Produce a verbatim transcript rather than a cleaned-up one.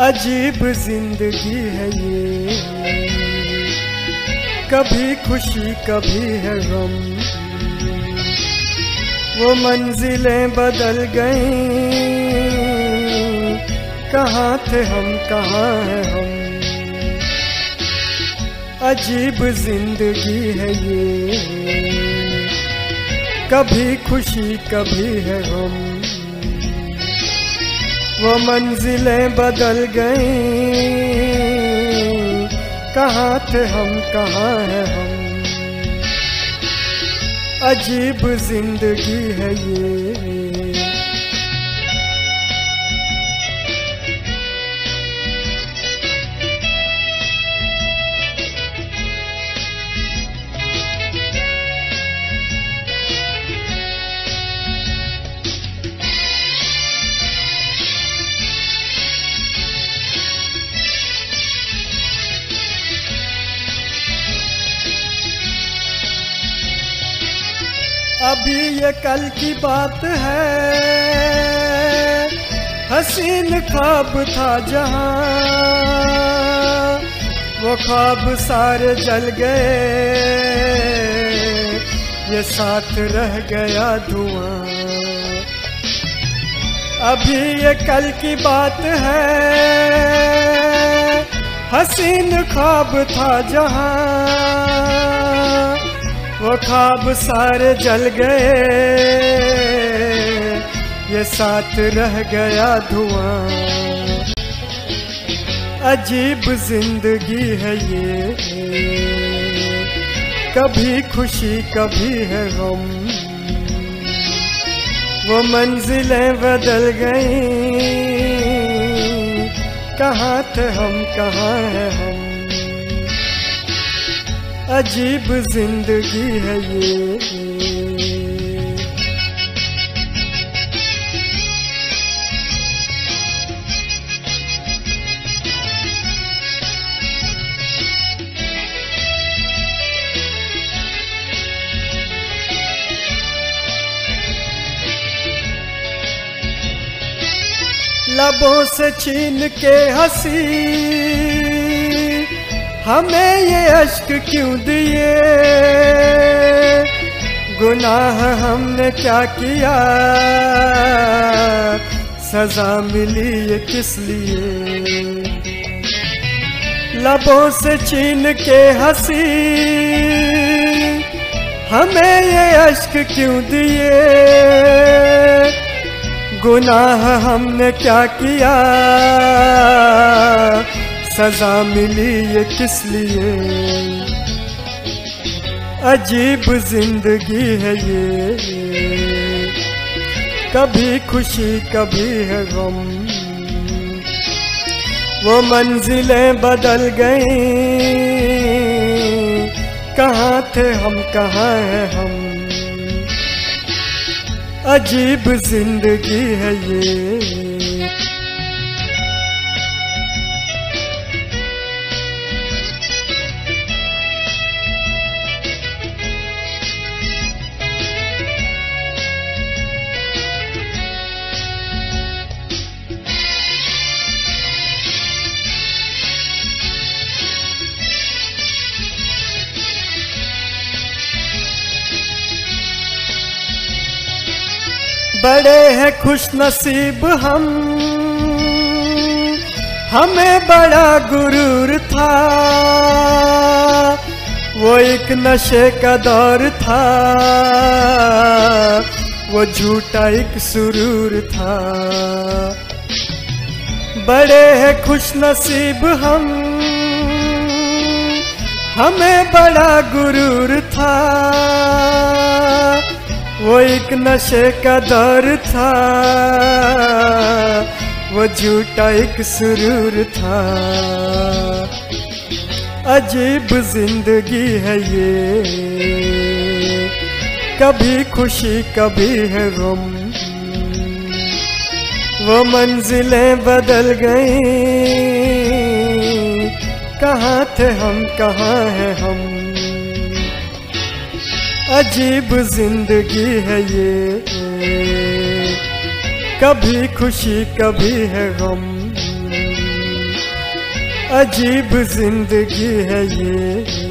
अजीब जिंदगी है ये, कभी खुशी कभी है गम। वो मंजिलें बदल गईं, कहाँ थे हम कहाँ हैं हम। अजीब जिंदगी है ये, कभी खुशी कभी है गम। वो मंजिलें बदल गईं, कहाँ थे हम कहाँ हैं हम। अजीब जिंदगी है ये। अभी ये कल की बात है, हसीन ख्वाब था जहां, वो ख्वाब सारे जल गए, ये साथ रह गया धुआं। अभी ये कल की बात है, हसीन ख्वाब था जहां, वो ख्वाब सारे जल गए, ये साथ रह गया धुआं। अजीब जिंदगी है ये, कभी खुशी कभी है गम। वो मंजिलें बदल गईं, कहाँ थे हम कहाँ हैं हम। अजीब जिंदगी है ये। लबों से छीन के हंसी, हमें ये अश्क क्यों दिए। गुनाह हमने क्या किया, सजा मिली ये किस लिए। लबों से छीन के हंसी, हमें ये अश्क क्यों दिए। गुनाह हमने क्या किया, सजा मिली ये किस लिए। अजीब जिंदगी है ये, कभी खुशी कभी है गम। वो मंजिलें बदल गईं, कहाँ थे हम कहाँ हैं हम। अजीब जिंदगी है ये। बड़े हैं खुश नसीब हम, हमें बड़ा गुरूर था। वो एक नशे का दौर था, वो झूठा एक सुरूर था। बड़े हैं खुश नसीब हम, हमें बड़ा गुरूर था। वो एक नशे का दौर था, वो झूठा एक सुरूर था। अजीब जिंदगी है ये, कभी खुशी कभी है गम। वो मंजिलें बदल गईं, कहाँ थे हम कहाँ हैं हम। अजीब जिंदगी है ये, कभी खुशी कभी है गम। अजीब जिंदगी है ये।